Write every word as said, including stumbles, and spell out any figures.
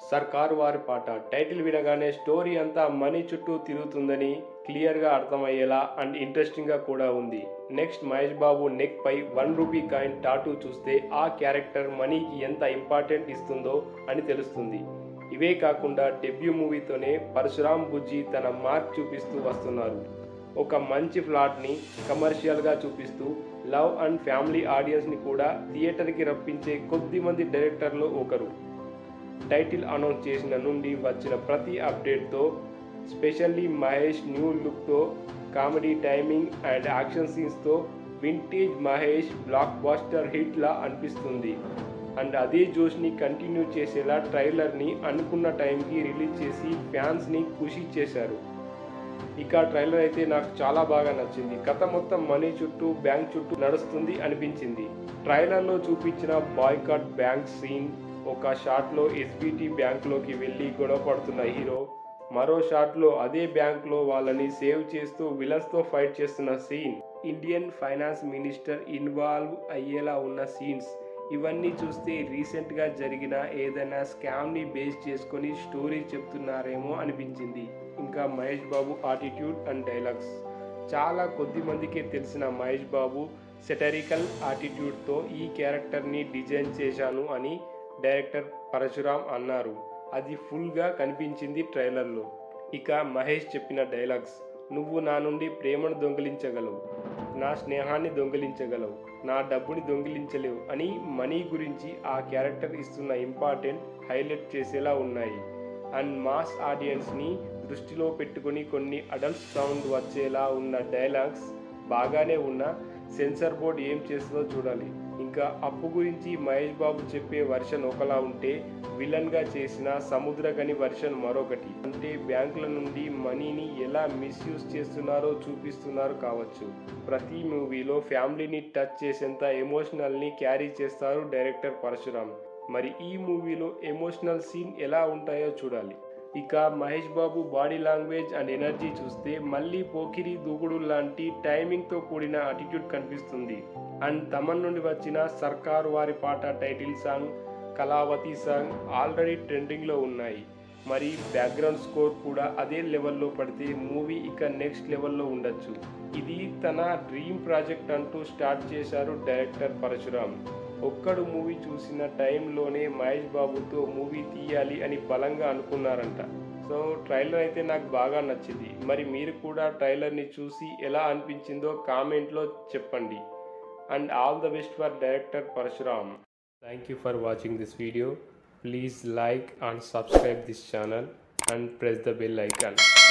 సర్కారు వారి పాట టైటిల్ వినగానే స్టోరీ అంతా మనీ చుట్టూ తిరుగుతుందని క్లియర్గా అర్థమయ్యేలా అండ్ ఇంట్రెస్టింగ్గా కూడా ఉంది. నెక్స్ట్ మహేష్ బాబు నెక్ పై వన్ రూపీ కాయిన్ టాటూ చూస్తే ఆ క్యారెక్టర్ మనీకి ఎంత ఇంపార్టెంట్ ఇస్తుందో అని తెలుస్తుంది. ఇవే కాకుండా డెబ్యూ మూవీతోనే పరశురామ్ బుజ్జి తన మార్క్ చూపిస్తూ వస్తున్నారు. ఒక మంచి ప్లాట్ని కమర్షియల్గా చూపిస్తూ లవ్ అండ్ ఫ్యామిలీ ఆడియన్స్ని కూడా థియేటర్కి రప్పించే కొద్ది మంది డైరెక్టర్లో ఒకరు. టైటిల్ అనౌన్స్ చేసిన నుండి వచ్చిన ప్రతి అప్డేట్తో స్పెషల్లీ మహేష్ న్యూ లుక్తో, కామెడీ టైమింగ్ అండ్ యాక్షన్ సీన్స్తో వింటేజ్ మహేష్ బ్లాక్ బాస్టర్ హిట్లా అనిపిస్తుంది. అండ్ అదే జోష్ని కంటిన్యూ చేసేలా ట్రైలర్ని అనుకున్న టైంకి రిలీజ్ చేసి ఫ్యాన్స్ని ఖుషి చేశారు. ఇక ట్రైలర్ అయితే నాకు చాలా బాగా నచ్చింది. కథ మొత్తం మనీ చుట్టూ, బ్యాంక్ చుట్టూ నడుస్తుంది అనిపించింది. ట్రైలర్లో చూపించిన బాయ్కాట్ బ్యాంక్ సీన్, ఒక షాట్లో ఎస్బిటి బ్యాంక్లోకి వెళ్ళి గొడవ పడుతున్న హీరో, మరో షాట్లో అదే బ్యాంక్లో వాళ్ళని సేవ్ చేస్తూ విలన్స్తో ఫైట్ చేస్తున్న scene, Indian finance minister involve అయ్యేలా ఉన్న సీన్స్, ఇవన్నీ చూస్తే రీసెంట్గా జరిగిన ఏదైనా స్కామ్ని బేస్ చేసుకొని స్టోరీ చెప్తున్నారేమో అనిపించింది. ఇంకా Mahesh Babu attitude and dialogues, చాలా కొద్ది మందికే తెలిసిన మహేష్ బాబు సెటరికల్ ఆటిట్యూడ్తో ఈ క్యారెక్టర్ని డిజైన్ చేశాను అని డైరెక్టర్ పరశురామ్ అన్నారు. అది ఫుల్గా కనిపించింది ట్రైలర్లో. ఇక మహేష్ చెప్పిన డైలాగ్స్, నువ్వు నా నుండి ప్రేమను దొంగిలించగలవు, నా స్నేహాన్ని దొంగిలించగలవు, నా డబ్బుని దొంగిలించలేవు అని మనీ గురించి ఆ క్యారెక్టర్ ఇస్తున్న ఇంపార్టెంట్ హైలైట్ చేసేలా ఉన్నాయి. అండ్ మాస్ ఆడియన్స్ని దృష్టిలో పెట్టుకుని కొన్ని అడల్ట్ సౌండ్ వచ్చేలా ఉన్న డైలాగ్స్ బాగానే ఉన్న సెన్సార్ బోర్డ్ ఏం చేస్తుందో చూడాలి. ఇంకా అప్పు గురించి మహేష్ బాబు చెప్పే వర్షన్ ఒకలా ఉంటే, విలన్గా చేసిన సముద్రగని వర్షన్ మరొకటి. అంటే బ్యాంకుల నుండి మనీని ఎలా మిస్యూజ్ చేస్తున్నారో చూపిస్తున్నారు కావచ్చు. ప్రతి మూవీలో ఫ్యామిలీని టచ్ చేసేంత ఎమోషనల్ని క్యారీ చేస్తారు డైరెక్టర్ పరశురామ్. మరి ఈ మూవీలో ఎమోషనల్ సీన్ ఎలా ఉంటాయో చూడాలి. ఇక Mahesh Babu body language and energy చూస్తే మళ్ళీ పోకిరి దూకుడు లాంటి టైమింగ్తో కూడిన అటిట్యూడ్ కనిపిస్తుంది. అండ్ తమన్ నుండి వచ్చిన Sarkaru Vaari Paata title song, Kalaavathi song already ట్రెండింగ్లో ఉన్నాయి. మరి బ్యాక్గ్రౌండ్ స్కోర్ కూడా అదే లెవెల్లో పడితే మూవీ ఇక నెక్స్ట్ లెవెల్లో ఉండొచ్చు. ఇది తన డ్రీమ్ ప్రాజెక్ట్ అంటూ స్టార్ట్ చేశారు డైరెక్టర్ పరశురామ్. ఒక్కడు మూవీ చూసిన టైంలోనే మహేష్ బాబుతో మూవీ తీయాలి అని బలంగా అనుకున్నారంట. సో ట్రైలర్ అయితే నాకు బాగా నచ్చింది. మరి మీరు కూడా ట్రైలర్ని చూసి ఎలా అనిపించిందో కామెంట్లో చెప్పండి. And all the best for director Parasuram. Thank you for watching this video. Please like and subscribe this channel and press the bell icon.